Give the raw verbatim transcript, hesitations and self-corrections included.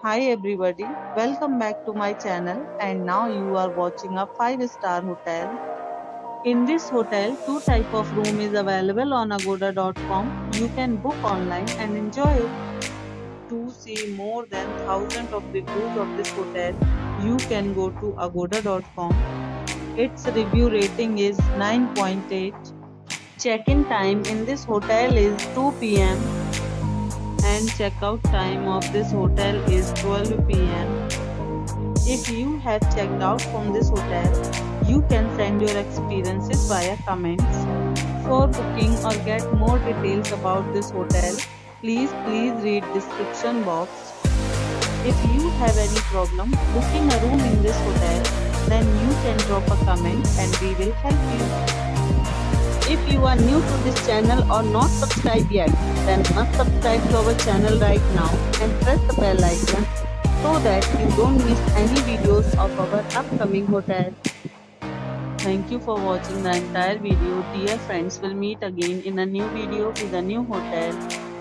Hi everybody, welcome back to my channel and now you are watching a five star hotel. In this hotel, two type of room is available on agoda dot com. You can book online and enjoy it. To see more than thousands of reviews of this hotel, you can go to agoda dot com. Its review rating is nine point eight. Check-in time in this hotel is two p m and checkout time of this hotel is twelve p m If you have checked out from this hotel, you can send your experiences via comments. For booking or get more details about this hotel, please please read description box. If you have any problem booking a room in this hotel, then you can drop a comment and we will help you. If you are new to this channel or not subscribed yet, then must subscribe to our channel right now and press the bell icon so that you don't miss any videos of our upcoming hotel. Thank you for watching the entire video. Dear friends, will meet again in a new video with a new hotel.